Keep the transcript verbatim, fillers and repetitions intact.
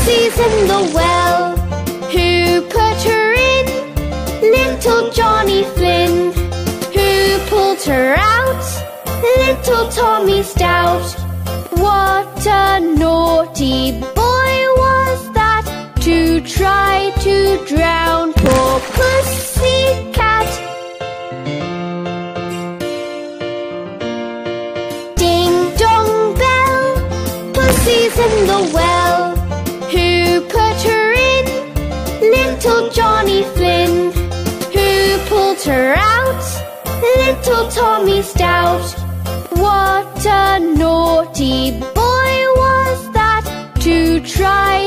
Pussy's in the well. Who put her in? Little Johnny Flynn. Who pulled her out? Little Tommy Stout. What a naughty boy was that, to try to drown poor Pussycat. Ding dong bell, Pussy's in the well. Who put her in? Little Johnny Flynn. Who pulled her out? Little Tommy Stout. What a naughty boy was that, to try